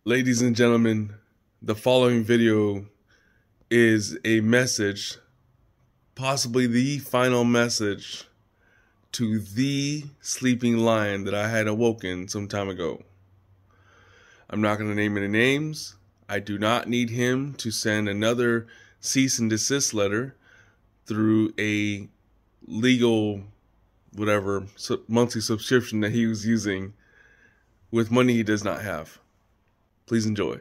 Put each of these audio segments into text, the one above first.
Ladies and gentlemen, the following video is a message, possibly the final message, to the sleeping lion that I had awoken some time ago. I'm not going to name any names. I do not need him to send another cease and desist letter through a legal, whatever, monthly subscription that he was using with money he does not have. Please enjoy.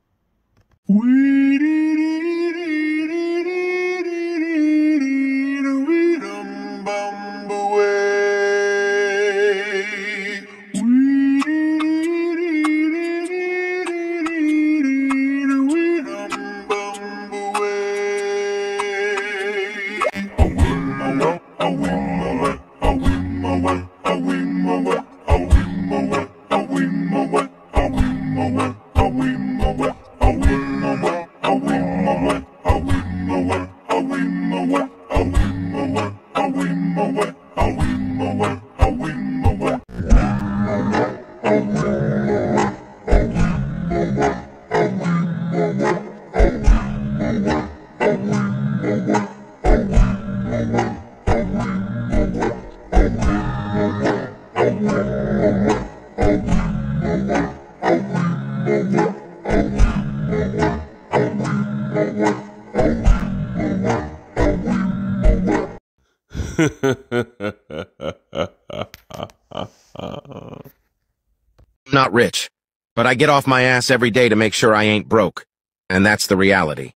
I'm not rich, but I get off my ass every day to make sure I ain't broke. And that's the reality.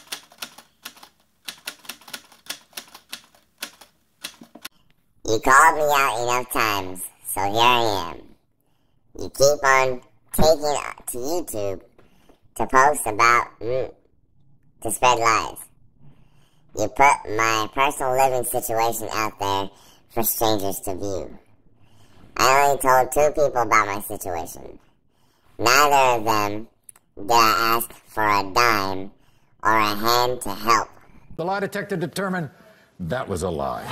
You called me out enough times, so here I am. You keep on taking it to YouTube to post about, to spread lies. You put my personal living situation out there for strangers to view. I only told 2 people about my situation. Neither of them did I ask for a dime or a hand to help. The lie detector determined that was a lie.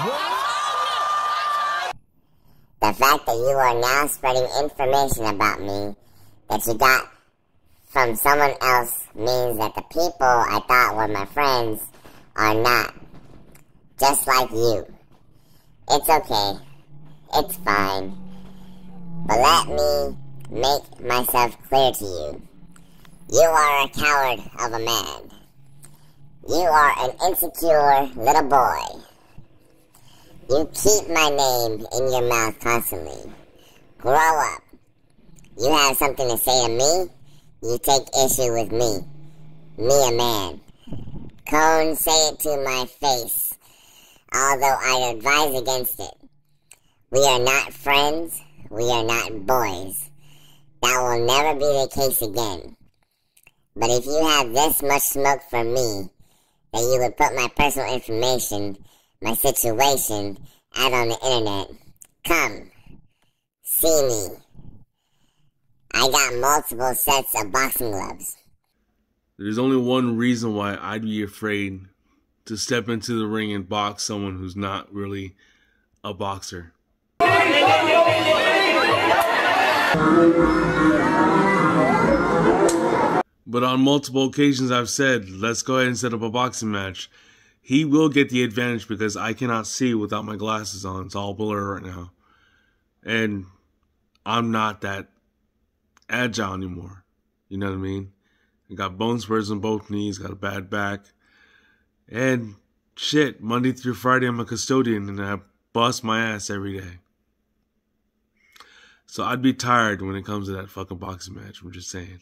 The fact that you are now spreading information about me that you got from someone else means that the people I thought were my friends are not. Just like you. It's okay. It's fine. But let me make myself clear to you. You are a coward of a man. You are an insecure little boy. You keep my name in your mouth constantly. Grow up. You have something to say to me, you take issue with me. Me, a man. Cone, say it to my face, although I advise against it. We are not friends. We are not boys. That will never be the case again. But if you have this much smoke from me, that you would put my personal information, my situation, out on the internet, come. See me. I got multiple sets of boxing gloves. There's only one reason why I'd be afraid to step into the ring and box someone who's not really a boxer. But on multiple occasions I've said, let's go ahead and set up a boxing match. He will get the advantage because I cannot see without my glasses on. It's all blur right now. And I'm not that agile anymore. You know what I mean? I got bone spurs on both knees, got a bad back. And shit, Monday through Friday I'm a custodian and I bust my ass every day. So I'd be tired when it comes to that fucking boxing match. I'm just saying.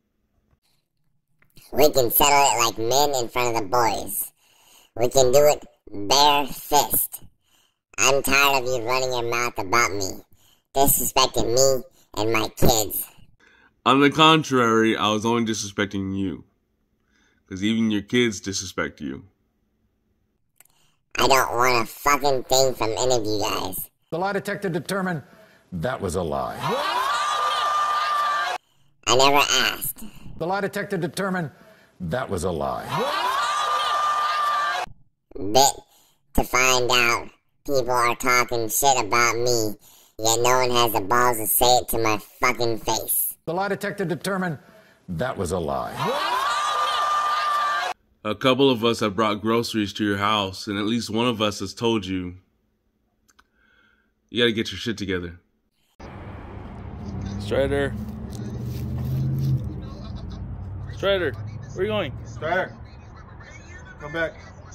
We can settle it like men in front of the boys. We can do it bare fist. I'm tired of you running your mouth about me, disrespecting me and my kids. On the contrary, I was only disrespecting you. Because even your kids disrespect you. I don't want a fucking thing from any of you guys. The lie detector determined that was a lie. I never asked. The lie detector determined that was a lie. Bit to find out people are talking shit about me, yet no one has the balls to say it to my fucking face. The lie detector determined That was a lie. A couple of us have brought groceries to your house, and at least one of us has told you, you gotta get your shit together. Strider. Strider, where are you going? Strider, come back.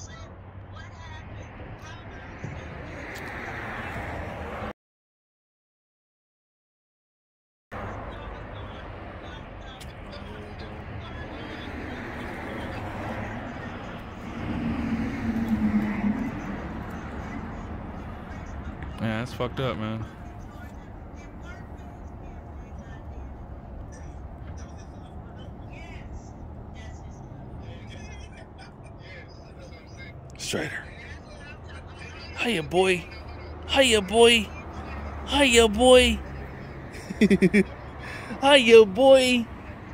Man, that's fucked up, man. Strider. Hiya, boy. Hiya, boy. Hiya, boy. Hiya, boy.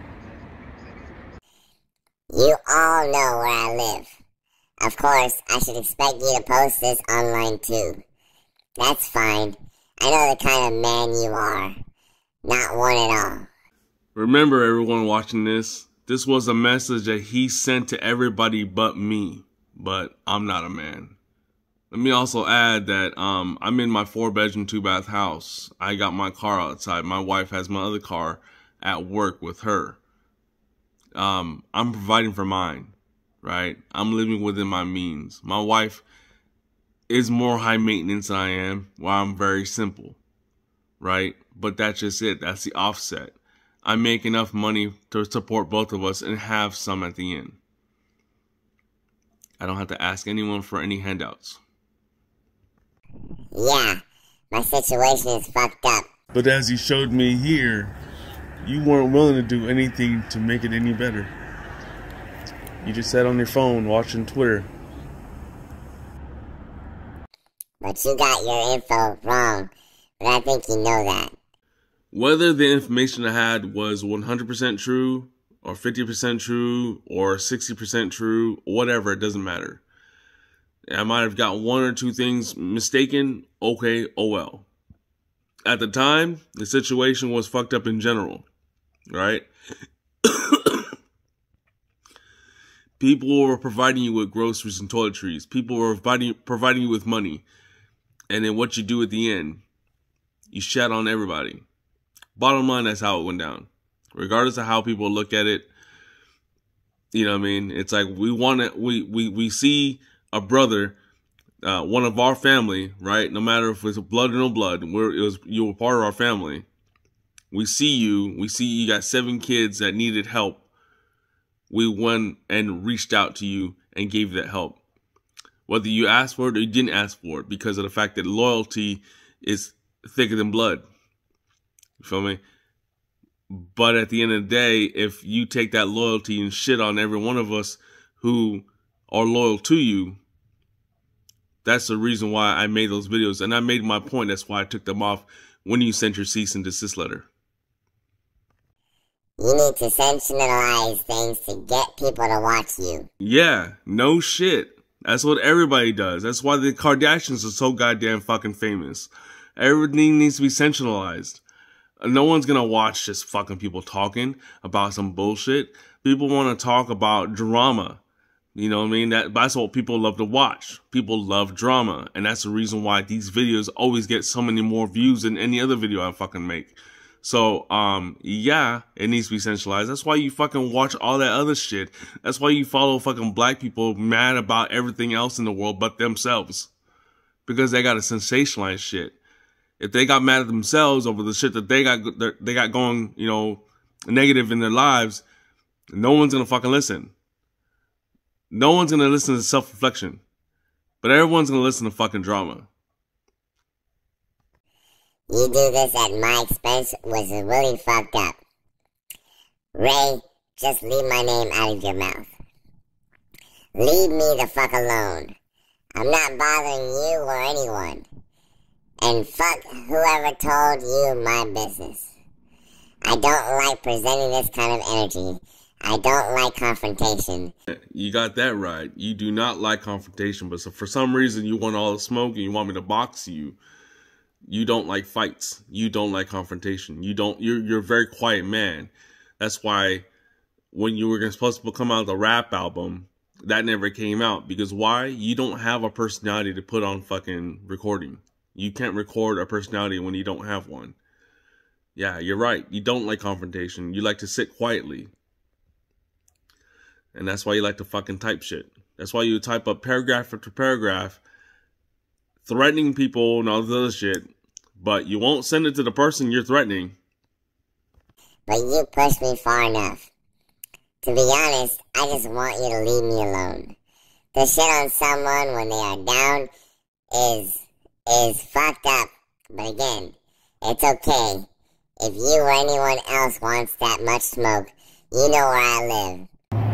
You all know where I live. Of course, I should expect you to post this online too. That's fine. I know the kind of man you are. Not one at all. Remember, everyone watching this, this was a message that he sent to everybody but me. But I'm not a man. Let me also add that I'm in my 4-bedroom, 2-bath house. I got my car outside. My wife has my other car at work with her. I'm providing for mine, right? I'm living within my means. My wife is more high maintenance than I am, while I'm very simple, right? But that's just it. That's the offset. I make enough money to support both of us and have some at the end. I don't have to ask anyone for any handouts. Yeah, my situation is fucked up. But as you showed me here, you weren't willing to do anything to make it any better. You just sat on your phone watching Twitter. But you got your info wrong. But I think you know that. Whether the information I had was 100% true, or 50% true, or 60% true, whatever, it doesn't matter. I might have got one or two things mistaken, okay, oh well. At the time, the situation was fucked up in general, right? People were providing you with groceries and toiletries. People were providing you with money. And then what you do at the end, you shat on everybody. Bottom line, that's how it went down. Regardless of how people look at it, you know what I mean? It's like we see a brother, one of our family, right? No matter if it's blood or no blood, you were part of our family. We see you got 7 kids that needed help. We went and reached out to you and gave that help. Whether you asked for it or you didn't ask for it, because of the fact that loyalty is thicker than blood. You feel me? But at the end of the day, if you take that loyalty and shit on every one of us who are loyal to you, that's the reason why I made those videos. And I made my point. That's why I took them off when you sent your cease and desist letter. You need to sensationalize things to get people to watch you. Yeah, no shit. That's what everybody does. That's why the Kardashians are so goddamn fucking famous. Everything needs to be sensationalized. No one's gonna watch just fucking people talking about some bullshit. People want to talk about drama. You know what I mean? That's what people love to watch. People love drama. And that's the reason why these videos always get so many more views than any other video I fucking make. So, yeah, it needs to be centralized. That's why you fucking watch all that other shit. That's why you follow fucking black people mad about everything else in the world but themselves. Because they gotta sensationalize shit. If they got mad at themselves over the shit that they got going, you know, negative in their lives, no one's gonna fucking listen. No one's gonna listen to self-reflection. But everyone's gonna listen to fucking drama. You do this at my expense was really fucked up. Ray, just leave my name out of your mouth. Leave me the fuck alone. I'm not bothering you or anyone. And fuck whoever told you my business. I don't like presenting this kind of energy. I don't like confrontation. You got that right. You do not like confrontation, but so for some reason you want all the smoke and you want me to box you. You don't like fights. You don't like confrontation. You're a very quiet man. That's why when you were supposed to come out with a rap album, that never came out. Because why? You don't have a personality to put on fucking recording. You can't record a personality when you don't have one. Yeah, you're right. You don't like confrontation. You like to sit quietly. And that's why you like to fucking type shit. That's why you type up paragraph after paragraph, threatening people and all this other shit, but you won't send it to the person you're threatening. But you pushed me far enough. To be honest, I just want you to leave me alone. To shit on someone when they are down is fucked up. But again, it's okay. If you or anyone else wants that much smoke, you know where I live.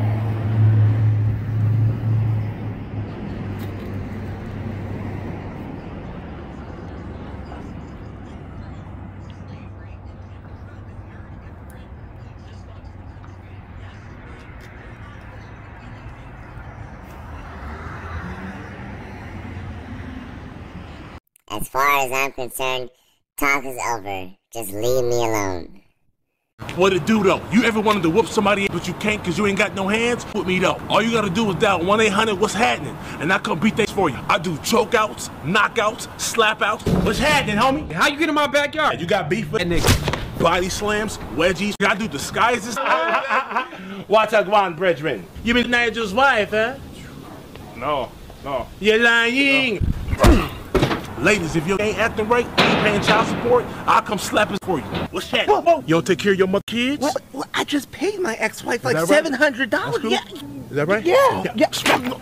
As far as I'm concerned, talk is over. Just leave me alone. What it do though? You ever wanted to whoop somebody but you can't because you ain't got no hands? With me though. All you gotta do is dial 1-800 what's happening, and I come beat that for you. I do chokeouts, knockouts, slapouts. What's happening, homie? How you get in my backyard? You got beef with that nigga? Body slams, wedgies. I do disguises. What's up, one brethren? You been Nigel's wife, huh? No. You're lying. No. Ladies, if you ain't acting right, ain't paying child support, I'll come slap it for you. What's that? Whoa. You don't take care of your mother kids? Well, I just paid my ex-wife like right? $700. Cool. Yeah. Is that right? Yeah.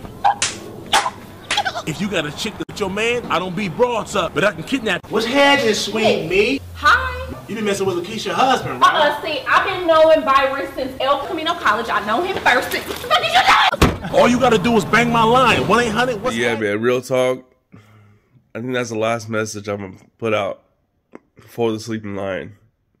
If you got a chick that's your man, I don't beat broads up, but I can kidnap. What's happening, sweet me? Hi. You been messing with Lakeisha's husband, right? See, I've been knowing Byron since El Camino College. I know him first. What did you know? All you gotta do is bang my line. 1-800 what's Yeah, happening? man, real talk. I think that's the last message I'm going to put out for the sleeping lion.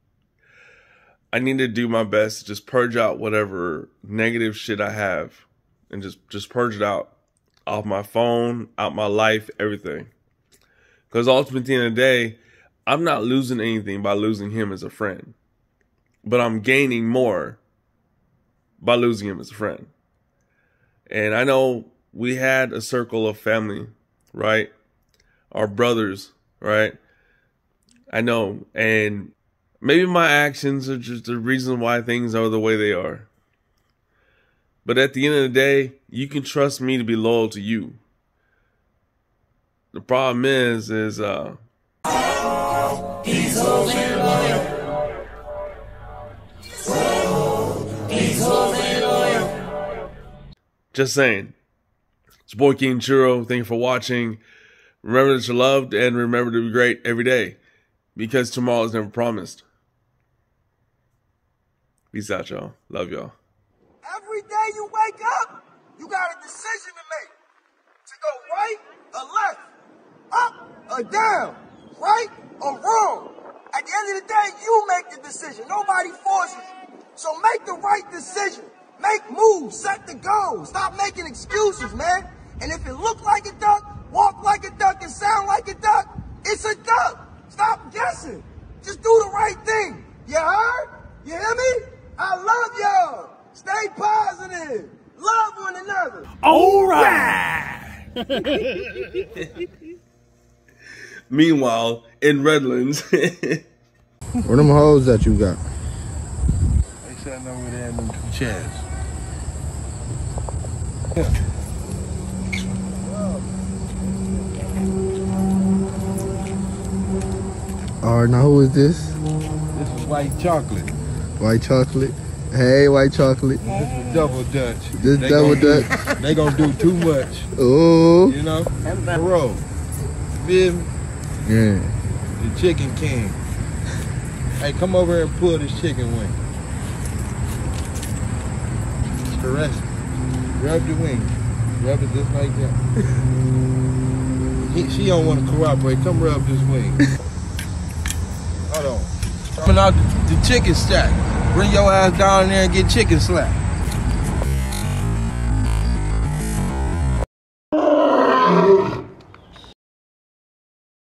I need to do my best to just purge out whatever negative shit I have and just purge it out off my phone, out my life, everything. Because ultimately, at the end of the day, I'm not losing anything by losing him as a friend. But I'm gaining more by losing him as a friend. And I know we had a circle of family, right? Our brothers, right? I know. And maybe my actions are just the reason why things are the way they are. But at the end of the day, you can trust me to be loyal to you. The problem is he's always loyal. He's always loyal. Just saying. It's your boy King Churro. Thank you for watching. Remember that you're loved and remember to be great every day because tomorrow is never promised. Peace out, y'all. Love y'all. Every day you wake up, you got a decision to make. To go right or left, up or down, right or wrong. At the end of the day, you make the decision. Nobody forces you. So make the right decision. Make moves, set the goal. Stop making excuses, man. And if it look like a duck, walk like a duck, and sound like a duck, it's a duck. Stop guessing. Just do the right thing. You heard? You hear me? I love y'all. Stay positive. Love one another. All right. Meanwhile, in Redlands. Where them hoes that you got? They sitting over there in them chairs. All right, now who is this? This is White Chocolate. White Chocolate. Hey, White Chocolate. This is Double Dutch. This Double Dutch. They gonna do too much. Oh. You know? Bro. Feel me? Yeah. The Chicken King. Hey, come over here and pull this chicken wing. Caress it. Rub the wing. Rub it just like that. She don't want to cooperate. Come rub this wing. Hold on. Coming out the chicken shack. Bring your ass down there and get chicken slapped.